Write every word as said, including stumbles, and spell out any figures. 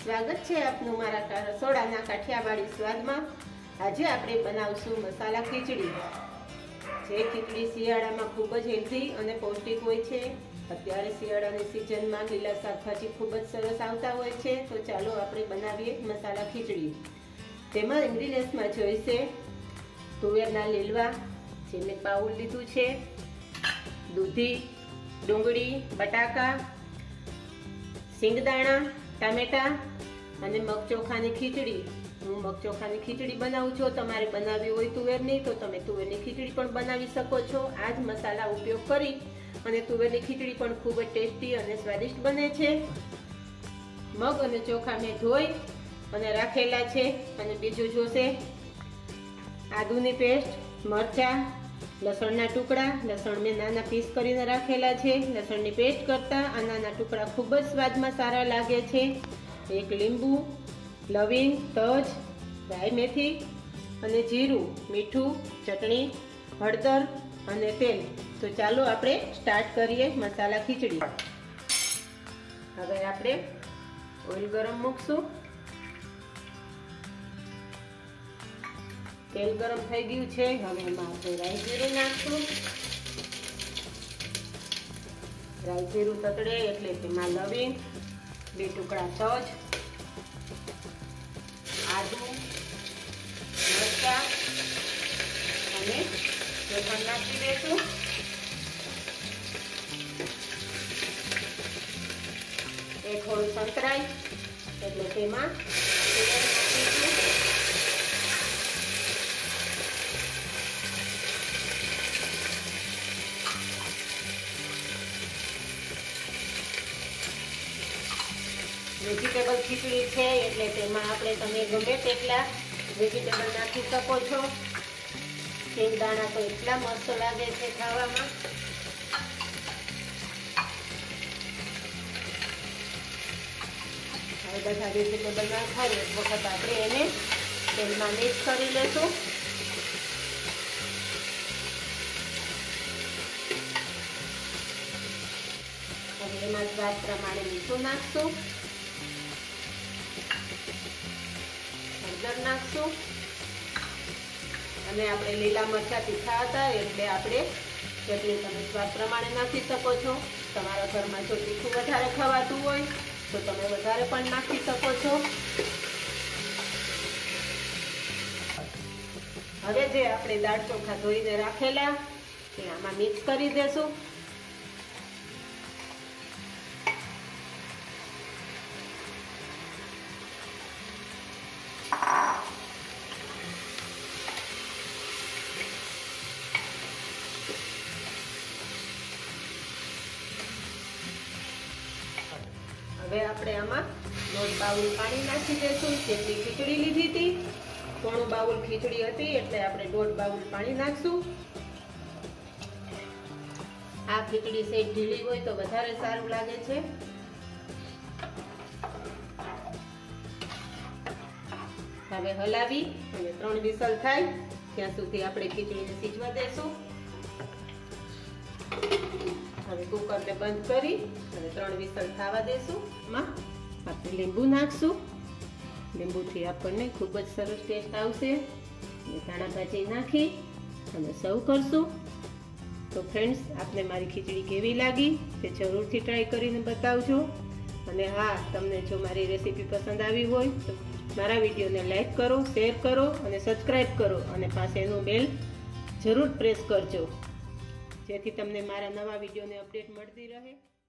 સ્વાગત છે આપનું મારા રસોડાના કાઠિયાવાડી સ્વાદમાં। આજે આપણે બનાવશું મસાલા ખીચડી। જે ખીચડી શિયાળામાં ખૂબ જ હેલ્ધી અને પૌષ્ટિક હોય છે। અત્યારે શિયાળાની સિઝનમાં લીલા શાકભાજી ખૂબ જ સરસ આવતા હોય છે, તો ચાલો આપણે બનાવીએ મસાલા ખીચડી। તેમાં ઇન્ગ્રીડિયન્ટ્સમાં જોઈશે તુવેરના લીલવા, જે મેં પાઉલ લીધું છે, દૂધી, ડુંગળી, બટાકા, સિંગદાણા, ટામેટા અને મગચોખાની ખીચડી। હું મગચોખાની ખીચડી બનાવું છું। તમારે બનાવવી હોય તુવેરની તો તમે તુવેરની ખીચડી પણ બનાવી શકો છો। આ જ મસાલા ઉપયોગ કરી અને તુવેરની ખીચડી પણ ખૂબ જ ટેસ્ટી અને સ્વાદિષ્ટ બને છે। મગ અને ચોખા મેં ધોઈ અને રાખેલા છે। અને બીજું જોશે આદુની પેસ્ટ, મરચાં, લસણના ટુકડા। લસણ મેં નાના પીસ કરીને રાખેલા છે। લસણની પેસ્ટ કરતાં આ નાના ટુકડા ખૂબ જ સ્વાદમાં સારા લાગે છે। એક લીંબુ, લવિંગ, તજ, રાઈ મેથી અને જીરું, મીઠું, ચટણી, હળદર અને તેલ। તો ચાલો આપણે સ્ટાર્ટ કરીએ મસાલા ખીચડી। હવે આપણે ઓઇલ ગરમ મૂકશું। તેલ ગરમ થઈ ગયું છે। હવે એમાં આપણે રાઈ જીરું નાખશું। રાઈ જીરું તતડે એટલે તેમાં લવિંગ, બે ટુકડા તજ, આદુ, મરચાં અને લસણ નાખી દઈશું। એ થોડું સંતરાય એટલે તેમાં નાખીશું। વેજીટેબલ ખીચડી છે એટલે તેમાં આપણે તમે ગમે તેટલા વેજીટેબલ નાખી શકો છો। સિંગદાણા તો એટલા મસ્ત લાગે છે ખાવામાં। હવે બધા વેજીટેબલ નાખાય એક વખત આપણે એને તેલમાં મિક્સ કરી લેશું। હવે એમાં સ્વાદ પ્રમાણે મીઠું નાખશું, હળદર નાખશું અને આપણે લીલા મરચાં તીખા હતા એટલે આપણે ચટણી તમે સ્વાદ પ્રમાણે નાખી શકો છો। તમારા ઘરમાં જો તીખું વધારે ખવાતું હોય તો તમે વધારે પણ નાખી શકો છો। હવે જે આપણે દાળ ચોખા ધોઈને રાખેલા તે આમાં મિક્સ કરી દેશું। હવે આપણે આમાં દોઢ બાઉલ પાણી નાખી દઈશું। જેટલી ખીચડી લીધી હતી, પોણું બાઉલ ખીચડી હતી એટલે આપણે દોઢ બાઉલ પાણી નાખશું। આ ખીચડી સેજ ઢીલી હોય તો વધારે સારું લાગે છે। હવે હલાવી અને ત્રણ વિસલ થાય ત્યાં સુધી આપણે ખીચડીને સીજવા દઈશું। હવે કુકરને બંધ કરી અને ત્રણ વિસલ થવા દઈશું। એમાં આપણે લીંબુ નાખશું। લીંબુથી આપણને ખૂબ જ સરસ ટેસ્ટ આવશે। ધાણા ભાજી નાખી અને સર્વ કરશું। તો ફ્રેન્ડ્સ, આપને મારી ખીચડી કેવી લાગી તે જરૂરથી ટ્રાય કરીને બતાવજો। અને હા, તમને જો મારી રેસીપી પસંદ આવી હોય તો મારા વિડીયોને લાઈક કરો, શેર કરો અને સબસ્ક્રાઈબ કરો અને પાસેનું બેલ જરૂર પ્રેસ કરજો, જેથી તમને મારા નવા વિડીયોની અપડેટ મળતી રહે।